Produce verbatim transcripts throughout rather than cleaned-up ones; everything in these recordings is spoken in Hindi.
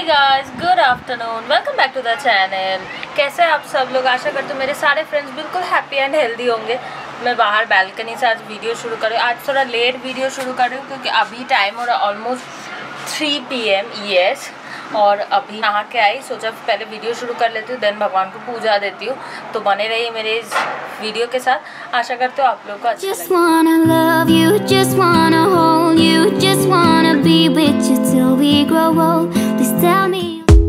Guys, good afternoon, welcome back to the channel. कैसे हैं आप सब लोग? आशा करते हो मेरे सारे फ्रेंड्स बिल्कुल हैप्पी एंड हेल्दी होंगे। मैं बाहर बालकनी से आज वीडियो शुरू कर रही हूँ। आज थोड़ा लेट वीडियो शुरू कर रही हूँ क्योंकि अभी टाइम हो रहा है almost three P M yes. और अभी नहा के आई, सोचा पहले वीडियो शुरू कर लेती हूँ, देन भगवान को पूजा देती हूँ। तो बने रहिए मेरे इस वीडियो के साथ। आशा करते हो आप लोग को अच्छा लगे।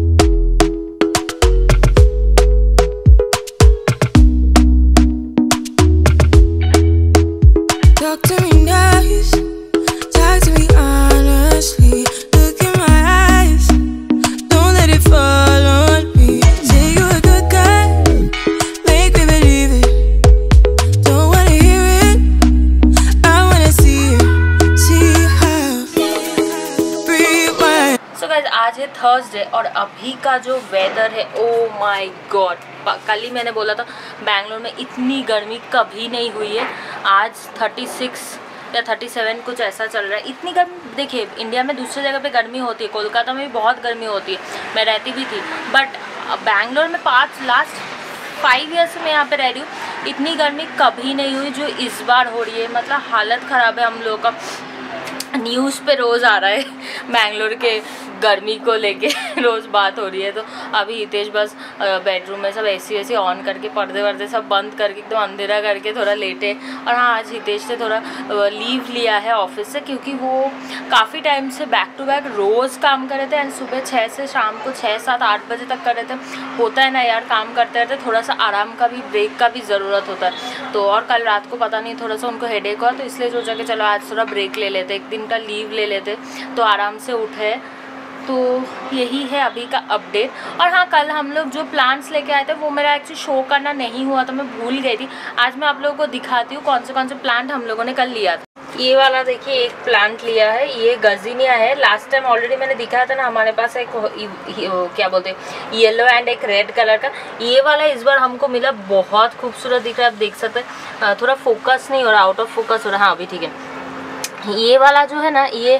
आज है थर्सडे और अभी का जो वेदर है, ओ माय गॉड, कल ही मैंने बोला था बैंगलोर में इतनी गर्मी कभी नहीं हुई है। आज छत्तीस या सैंतीस कुछ ऐसा चल रहा है। इतनी गर्मी, देखिए इंडिया में दूसरी जगह पे गर्मी होती है, कोलकाता में भी बहुत गर्मी होती है, मैं रहती भी थी, बट बैंगलोर में पाँच लास्ट फाइव ईयर्स से मैं यहाँ पे रह रही हूँ, इतनी गर्मी कभी नहीं हुई जो इस बार हो रही है। मतलब हालत ख़राब है हम लोगों का। न्यूज़ पे रोज़ आ रहा है बैंगलोर के गर्मी को लेके रोज़ बात हो रही है। तो अभी हितेश बस बेडरूम में सब एसी वेसी ऑन करके पर्दे वर्दे सब बंद करके एकदम तो अंधेरा करके थोड़ा लेटे। और हाँ, आज हितेश ने थोड़ा लीव लिया है ऑफिस से क्योंकि वो काफ़ी टाइम से बैक टू बैक रोज़ काम कर रहे थे एंड सुबह छः से शाम को छः सात आठ बजे तक कर रहे थे। होता है ना यार, काम करते रहते, थोड़ा सा आराम का भी, ब्रेक का भी ज़रूरत होता है। तो और कल रात को पता नहीं थोड़ा सा उनको हेडेक हुआ, तो इसलिए सोचा कि चलो आज थोड़ा ब्रेक ले लेते, एक दिन का लीव ले लेते तो आराम से उठे। तो यही है अभी का अपडेट। और हाँ, कल हम लोग जो प्लांट्स लेके आए थे वो मेरा एक्चुअली शो करना नहीं हुआ तो मैं भूल गई थी। आज मैं आप लोगों को दिखाती हूँ कौन से कौन से प्लांट हम लोगों ने कल लिया था। ये वाला देखिए, एक प्लांट लिया है, ये गजीनिया है। लास्ट टाइम ऑलरेडी मैंने दिखाया था ना, हमारे पास एक क्या बोलते हैं येलो एंड एक रेड कलर का। ये वाला इस बार हमको मिला, बहुत खूबसूरत दिख रहा है, आप देख सकते हैं। थोड़ा फोकस नहीं हो रहा, आउट ऑफ फोकस हो रहा है। हाँ अभी ठीक है। ये वाला जो है ना, ये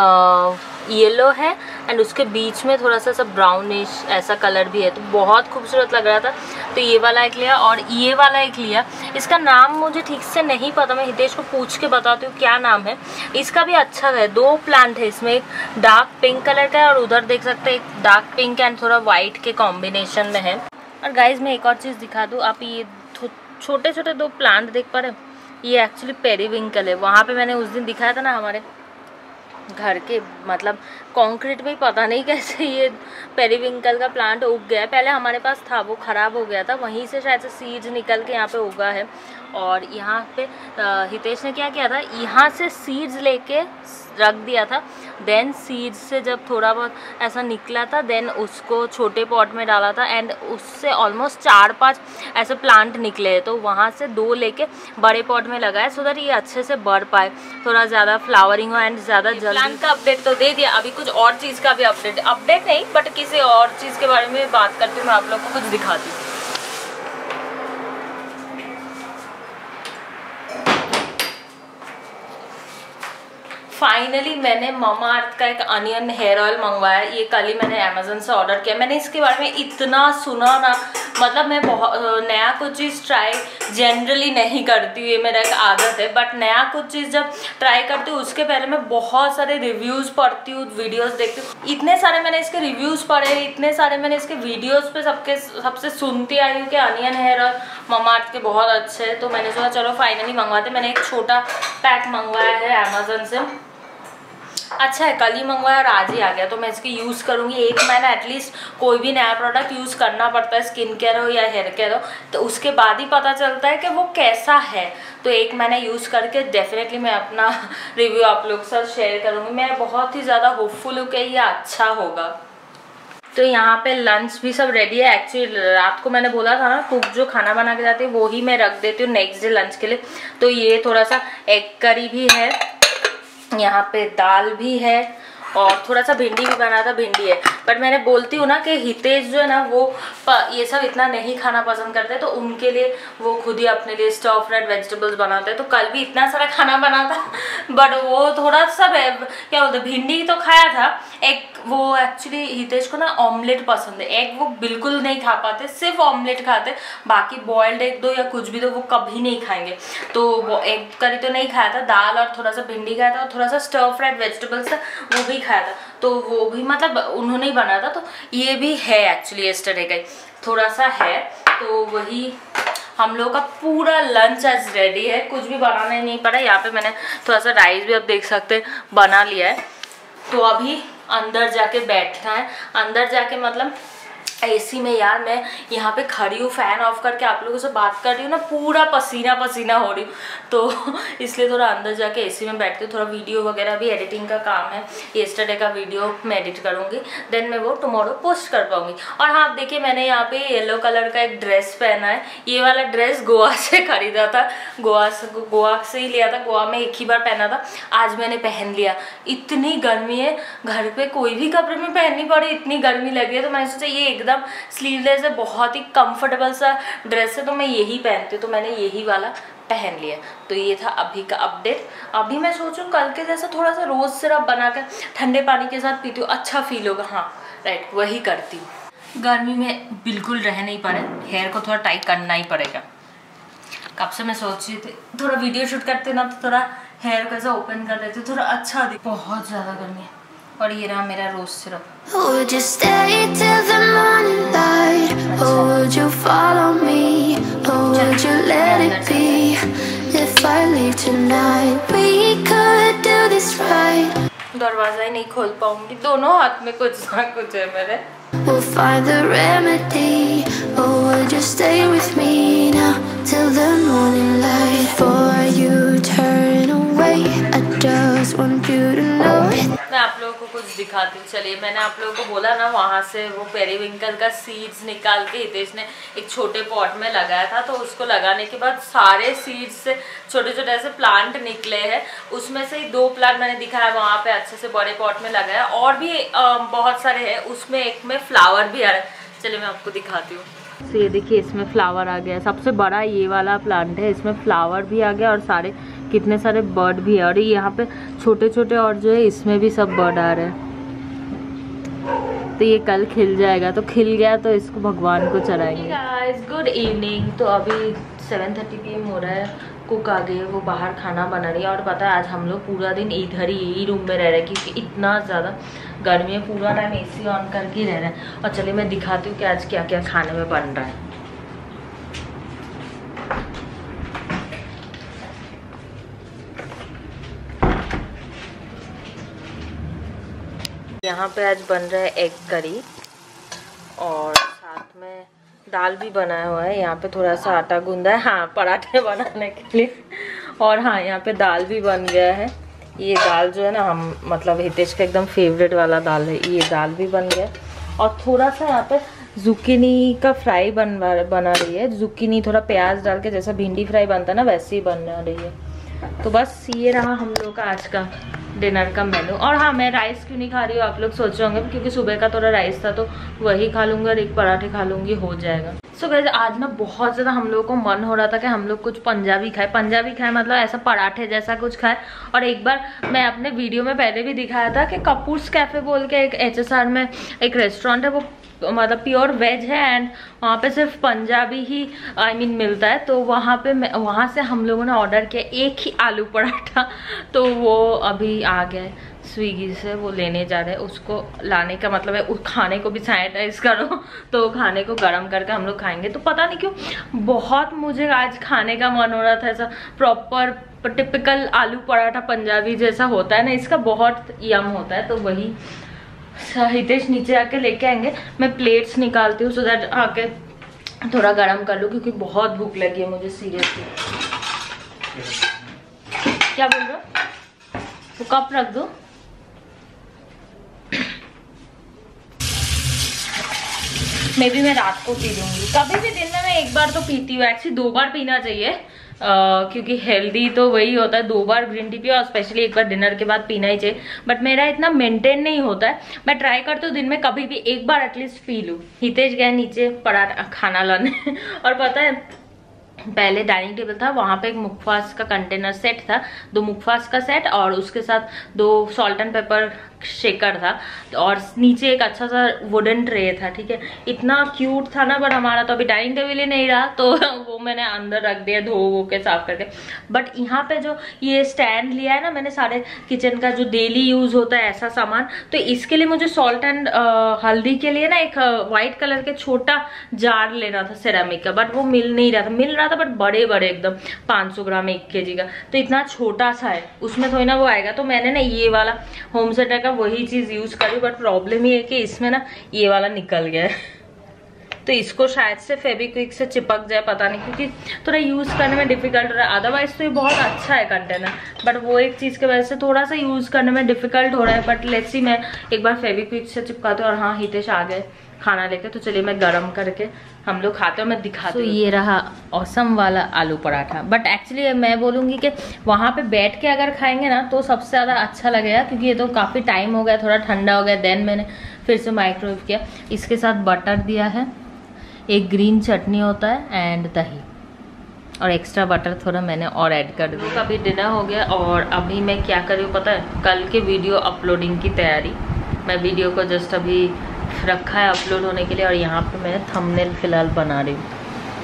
येलो है एंड उसके बीच में थोड़ा सा सब ब्राउनिश ऐसा कलर भी है, तो बहुत खूबसूरत लग रहा था। तो ये वाला एक लिया और ये वाला एक लिया। इसका नाम मुझे ठीक से नहीं पता, मैं हितेश को पूछ के बताती हूँ क्या नाम है। इसका भी अच्छा है। दो प्लांट है इसमें, एक डार्क पिंक कलर का है और उधर देख सकते हैं एक डार्क पिंक एंड थोड़ा वाइट के कॉम्बिनेशन में है। और गाइज मैं एक और चीज़ दिखा दूँ, आप ये छोटे छोटे दो प्लांट देख पा रहे हैं, ये एक्चुअली पेरीविंकल है। वहाँ पे मैंने उस दिन दिखाया था ना हमारे घर के, मतलब कंक्रीट में, पता नहीं कैसे ये पेरीविंकल का प्लांट उग गया है। पहले हमारे पास था, वो ख़राब हो गया था, वहीं से शायद से सीड्स निकल के यहाँ पे उगा है। और यहाँ पे हितेश ने क्या किया था, यहाँ से सीड्स लेके रख दिया था, देन सीड्स से जब थोड़ा बहुत ऐसा निकला था, देन उसको छोटे पॉट में डाला था एंड उससे ऑलमोस्ट चार पांच ऐसे प्लांट निकले हैं। तो वहाँ से दो लेके बड़े पॉट में लगाए सो दैट ये अच्छे से बढ़ पाए, थोड़ा ज़्यादा फ्लावरिंग हो एंड ज़्यादा जल्दी। प्लांट का अपडेट तो दे दिया, अभी कुछ और चीज़ का भी अपडेट अपडेट नहीं बट किसी और चीज़ के बारे में बात करती हूँ, मैं आप लोग को कुछ दिखाती हूँ। फाइनली मैंने ममाअर्थ का एक अनियन हेयर ऑयल मंगवाया। ये कल ही मैंने अमेजोन से ऑर्डर किया। मैंने इसके बारे में इतना सुना ना, मतलब मैं बहुत नया कुछ चीज़ ट्राई जनरली नहीं करती हूँ, ये मेरा एक आदत है, बट नया कुछ चीज़ जब ट्राई करती हूँ उसके पहले मैं बहुत सारे रिव्यूज़ पढ़ती हूँ, वीडियोस देखती हूँ। इतने सारे मैंने इसके रिव्यूज़ पढ़े, इतने सारे मैंने इसके वीडियोज़ पे सबके सबसे सुनती आई हूँ कि अनियन हेयर ऑयल ममाअर्थ के बहुत अच्छे है। तो मैंने सोचा चलो फाइनली मंगवाते। मैंने एक छोटा पैक मंगवाया है अमेजोन से, अच्छा है, कल ही मंगवाया और आज ही आ गया। तो मैं इसकी यूज़ करूँगी एक महीना एटलीस्ट। कोई भी नया प्रोडक्ट यूज़ करना पड़ता है, स्किन केयर हो या हेयर केयर हो, तो उसके बाद ही पता चलता है कि वो कैसा है। तो एक महीना यूज़ करके डेफिनेटली मैं अपना रिव्यू आप लोग के साथ शेयर करूँगी। मैं बहुत ही ज़्यादा होपफुल हूँ कि ये अच्छा होगा। तो यहाँ पे लंच भी सब रेडी है। एक्चुअली रात को मैंने बोला था ना, कुक जो खाना बना के जाती है वो ही मैं रख देती हूँ नेक्स्ट डे लंच के लिए। तो ये थोड़ा सा एग करी भी है, यहाँ पे दाल भी है और थोड़ा सा भिंडी भी बना था, भिंडी है। बट मैंने बोलती हूँ ना कि हितेश जो है ना वो ये सब इतना नहीं खाना पसंद करते, तो उनके लिए वो खुद ही अपने लिए स्टर फ्राइड वेजिटेबल्स बनाते हैं। तो कल भी इतना सारा खाना बना था, बट वो थोड़ा सा क्या बोलते भिंडी तो खाया था। एक वो एक्चुअली हितेश को ना ऑमलेट पसंद है, एग वो बिल्कुल नहीं खा पाते, सिर्फ ऑमलेट खाते, बाकी बॉइल्ड एग दो या कुछ भी दो वो कभी नहीं खाएंगे। तो वो एग करी तो नहीं खाया था, दाल और थोड़ा सा भिंडी खाया था और थोड़ा सा स्टर फ्राइड वेजिटेबल्स था वो भी खाया था। तो वो भी मतलब उन्होंने ही बनाया था। तो ये भी है एक्चुअली यस्टरडे का थोड़ा सा है। तो वही हम लोग का पूरा लंच आज रेडी है, कुछ भी बनाना ही नहीं पड़ा। यहाँ पे मैंने थोड़ा सा राइस भी आप देख सकते हैं बना लिया है। तो अभी अंदर जाके बैठना है, अंदर जाके मतलब एसी में। यार मैं यहाँ पे खड़ी हूँ, फैन ऑफ करके आप लोगों से बात कर रही हूँ ना, पूरा पसीना पसीना हो रही हूँ, तो इसलिए थोड़ा अंदर जाके एसी में बैठती हूँ। थोड़ा वीडियो वगैरह भी एडिटिंग का काम है, येस्टरडे का वीडियो मैं एडिट करूँगी, देन मैं वो टुमारो पोस्ट कर पाऊँगी। और हाँ आप देखिए मैंने यहाँ पे येलो कलर का एक ड्रेस पहना है। ये वाला ड्रेस गोवा से खरीदा था, गोवा से गोवा से ही लिया था, गोवा में एक ही बार पहना था, आज मैंने पहन लिया। इतनी गर्मी है, घर पे कोई भी कपड़े में पहननी पड़ी, इतनी गर्मी लगी है। तो मैंने सोचा ये एकदम स्लीवलेस है, बहुत ही कंफर्टेबल सा ड्रेस है, तो मैं यही पहनती हूँ, तो मैंने यही वाला पहन लिया। तो ये था अभी का अपडेट। अभी मैं सोचूं कल के जैसा थोड़ा सा रोज सिरप बनाकर ठंडे पानी के साथ पीती हूँ, अच्छा फील होगा। हाँ राइट, वही करती हूँ। गर्मी में बिल्कुल रह नहीं पा रहे, हेयर को थोड़ा टाइट करना ही पड़ेगा। कब से मैं सोच रही थी थोड़ा वीडियो शूट करते ना तो थोड़ा हेयर को ऐसा ओपन कर लेती, थोड़ा अच्छा दिख। बहुत ज़्यादा गर्मी है। और ये रहा मेरा rose syrup. Would you stay till the morning light? Or would you follow me? Or would you let it be? If I leave tonight, we could do this right. दरवाजा ही नहीं खोल पाऊंगी, दोनों हाथ में कुछ ना कुछ है मेरे। We'll find the remedy. Or would you stay with me now till the morning light? Before you turn away, I just want you to know it. मैं आप लोगों को कुछ दिखाती हूँ। चलिए, मैंने आप लोगों को बोला ना वहाँ से वो पेरीविंकल का सीड्स निकाल के हितेश ने एक छोटे पॉट में लगाया था। तो उसको लगाने के बाद सारे सीड्स से छोटे छोटे ऐसे प्लांट निकले हैं। उसमें से दो प्लांट मैंने दिखाया वहाँ पे अच्छे से बड़े पॉट में लगाया, और भी आ, बहुत सारे हैं। उसमें एक में फ्लावर भी आ रहा है। चलिए मैं आपको दिखाती हूँ। तो ये देखिए इसमें फ्लावर आ गया, सबसे बड़ा ये वाला प्लांट है, इसमें फ्लावर भी आ गया और सारे कितने सारे बर्ड भी है। और यहाँ पे छोटे छोटे और जो है इसमें भी सब बर्ड आ रहे हैं। तो ये कल खिल जाएगा, तो खिल गया तो इसको भगवान को चढ़ाएंगे। Guys good evening. तो अभी सेवन थर्टी पी एम हो रहा है। कुक आ गई है, वो बाहर खाना बना रही है। और पता है आज हम लोग पूरा दिन इधर ही यही रूम में रह रहे हैं क्योंकि इतना ज़्यादा गर्मी है, पूरा टाइम एसी ऑन करके ही रह रहे हैं। और चलिए मैं दिखाती हूँ कि आज क्या क्या खाने में बन रहा है। यहाँ पे आज बन रहा है एग करी और साथ में दाल भी बनाया हुआ है। यहाँ पे थोड़ा सा आटा गूंदा है, हाँ पराठे बनाने के लिए। और हाँ यहाँ पे दाल भी बन गया है। ये दाल जो है ना हम मतलब हितेश का एकदम फेवरेट वाला दाल है, ये दाल भी बन गया। और थोड़ा सा यहाँ पे जुकीनी का फ्राई बन बना रही है। जुकीनी थोड़ा प्याज डाल के जैसा भिंडी फ्राई बनता है ना वैसे ही बन रही है। तो बस ये रहा हम लोग का आज का डिनर का मेनू। और हाँ मैं राइस क्यों नहीं खा रही हूँ आप लोग सोच रहे होंगे, क्योंकि सुबह का थोड़ा राइस था तो वही खा लूँगा और एक पराठे खा लूँगी, हो जाएगा। सो गाइस आज ना बहुत ज़्यादा हम लोगों को मन हो रहा था कि हम लोग कुछ पंजाबी खाए। पंजाबी खाए मतलब ऐसा पराठे जैसा कुछ खाए। और एक बार मैं अपने वीडियो में पहले भी दिखाया था कि कपूर्स कैफ़े बोल के एक एच एस आर में एक रेस्टोरेंट है, वो मतलब प्योर वेज है एंड वहाँ पे सिर्फ पंजाबी ही आई I मीन mean, मिलता है। तो वहाँ पे मैं वहाँ से हम लोगों ने ऑर्डर किया एक ही आलू पराठा, तो वो अभी आ गया है स्विगी से, वो लेने जा रहे हैं। उसको लाने का मतलब है उस खाने को भी सैनिटाइज करो, तो खाने को गर्म करके हम लोग खाएंगे। तो पता नहीं क्यों बहुत मुझे आज खाने का मन हो रहा था, ऐसा प्रॉपर टिपिकल आलू पराठा पंजाबी जैसा होता है ना, इसका बहुत यम होता है। तो वही हितेश नीचे आके लेके आएंगे। मैं प्लेट्स निकालती हूँ सो दैट आके थोड़ा गरम कर लूँ, क्योंकि बहुत भूख लगी है मुझे सीरियसली। क्या बोल रहे हो? वो कप रख दो। मे भी मैं रात को पी लूंगी, कभी भी दिन में मैं एक बार तो पीती हूँ। एक्चुअली दो बार पीना चाहिए, Uh, क्योंकि हेल्दी तो वही होता है, दो बार ग्रीन टी पियो और स्पेशली एक बार डिनर के बाद पीना ही चाहिए, बट मेरा इतना मेंटेन नहीं होता है। मैं ट्राई करती हूँ दिन में कभी भी एक बार एटलीस्ट पी लूँ। हितेश गया नीचे पराठा खाना लाने और पता है पहले डाइनिंग टेबल था, वहां पे एक मुखवास का कंटेनर सेट था, दो मुखवास का सेट और उसके साथ दो सॉल्ट एंड पेपर शेकर था और नीचे एक अच्छा सा वुडन ट्रे था, ठीक है। इतना क्यूट था ना, बट हमारा तो अभी डाइनिंग टेबल ही नहीं रहा तो वो मैंने अंदर रख दिया धो वो के साफ करके। बट यहाँ पे जो ये स्टैंड लिया है ना मैंने सारे किचन का जो डेली यूज होता है ऐसा सामान, तो इसके लिए मुझे सॉल्ट एंड हल्दी के लिए ना एक व्हाइट कलर के छोटा जार लेना था सेरामिक का, बट वो मिल नहीं रहा था, मिल रहा था बट बड़े बड़े एकदम पाँच सौ ग्राम एक केजी का, तो इतना छोटा सा है उसमें थोड़ी ना वो आएगा। तो मैंने ना ये वाला होम सेंटर का वही चीज यूज करी, बट प्रॉब्लम ये है कि इसमें ना ये वाला निकल गया है तो इसको शायद से फेविक्विक से चिपक जाए, पता नहीं, क्योंकि थोड़ा यूज करने में डिफिकल्ट हो रहा है। अदरवाइज तो ये बहुत अच्छा है कंटेनर, बट वो एक चीज की वजह से थोड़ा सा यूज करने में डिफिकल्ट हो रहा है। बट लेट्स सी, मैं एक बार फेविक्विक से चिपकाती हूँ। और हाँ, हितेश आ गए खाना लेके, तो चलिए मैं गरम करके हम लोग खाते हो, मैं दिखाती हूँ। तो ये रहा औसम वाला आलू पराठा। बट एक्चुअली मैं बोलूँगी कि वहाँ पे बैठ के अगर खाएंगे ना तो सबसे ज़्यादा अच्छा लगेगा, क्योंकि ये तो काफ़ी टाइम हो गया, थोड़ा ठंडा हो गया, देन मैंने फिर से माइक्रोवेव किया। इसके साथ बटर दिया है, एक ग्रीन चटनी होता है एंड दही, और एक्स्ट्रा बटर थोड़ा मैंने और ऐड कर दिया। अभी डिनर हो गया और अभी मैं क्या कर रही हूँ पता है, कल के वीडियो अपलोडिंग की तैयारी। मैं वीडियो को जस्ट अभी रखा है अपलोड होने के लिए, और यहाँ पे मैं थंबनेल फिलहाल बना रही हूँ।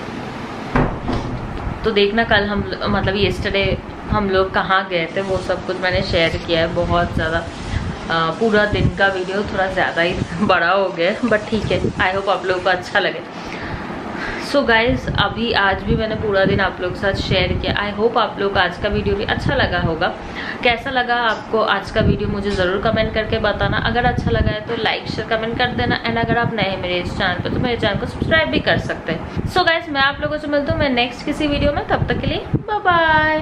तो देखना कल हम मतलब येस्टरडे हम लोग कहाँ गए थे वो सब कुछ मैंने शेयर किया है। बहुत ज़्यादा पूरा दिन का वीडियो थोड़ा ज़्यादा ही बड़ा हो गया, बट ठीक है, आई होप आप लोगों को अच्छा लगे। सो so गाइज, अभी आज भी मैंने पूरा दिन आप लोग के साथ शेयर किया। आई होप आप लोग को आज का वीडियो भी अच्छा लगा होगा। कैसा लगा आपको आज का वीडियो मुझे ज़रूर कमेंट करके बताना। अगर अच्छा लगा है तो लाइक शेयर कमेंट कर देना, एंड अगर आप नए हैं मेरे इस चैनल पर तो मेरे चैनल को सब्सक्राइब भी कर सकते हैं। सो so गाइज, मैं आप लोगों से मिलता हूँ मैं नेक्स्ट किसी वीडियो में, तब तक के लिए bye bye.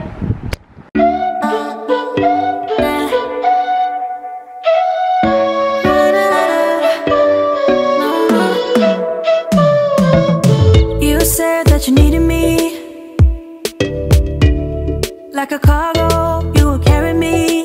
You needed me like a cargo, you would carry me.